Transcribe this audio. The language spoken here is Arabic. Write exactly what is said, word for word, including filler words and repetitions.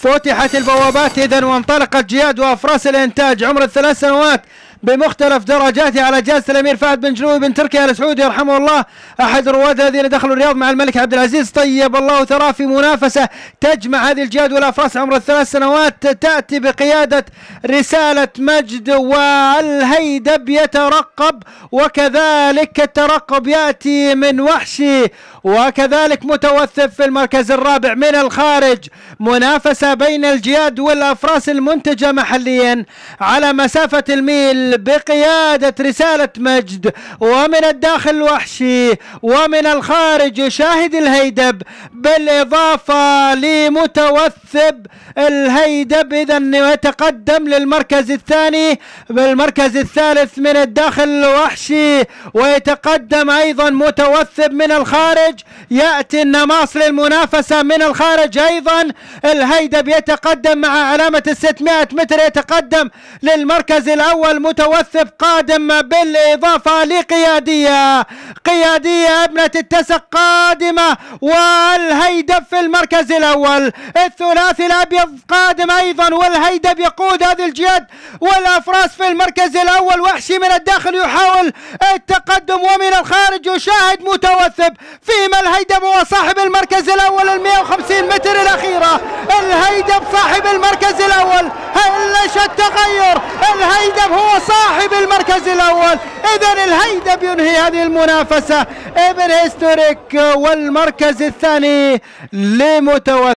فتحت البوابات إذن وانطلقت جياد وأفراس الإنتاج عمر الثلاث سنوات بمختلف درجاته على جائزة الأمير فهد بن جنوبي بن تركي آل سعود يرحمه الله، أحد رواد الذين دخلوا الرياض مع الملك عبد العزيز طيب الله ثراه في منافسة تجمع هذه الجياد والأفراس عمر الثلاث سنوات، تأتي بقيادة رسالة مجد، والهيدب يترقب وكذلك الترقب يأتي من وحشي، وكذلك متوثب في المركز الرابع من الخارج. منافسة بين الجياد والأفراس المنتجة محليا على مسافة الميل بقيادة رسالة مجد، ومن الداخل وحشي، ومن الخارج شاهد الهيدب بالإضافة لمتوثب الهيدب. إذن يتقدم للمركز الثاني، بالمركز الثالث من الداخل وحشي، ويتقدم أيضا متوثب من الخارج. يأتي النماص للمنافسة من الخارج أيضا، الهيدب يتقدم مع علامة الستمائة متر، يتقدم للمركز الأول متوثب قادم بالإضافة لقيادية، قيادية ابنة التسق قادمة، والهيدب في المركز الأول. الثلاثي الأبيض قادم أيضا، والهيدب يقود هذه الجياد والأفراس في المركز الأول. وحشي من الداخل يحاول التقدم، ومن الخارج يشاهد متوثب، فيما الهيدب هو صاحب المركز الأول المئة وخمسين متر الأخيرة. الهيدب صاحب المركز الأول، هلش التغير، الهيدب هو صاحب المركز الأول. إذن الهيدب ينهي هذه المنافسة ابن هيستوريك، والمركز الثاني لمتوثب.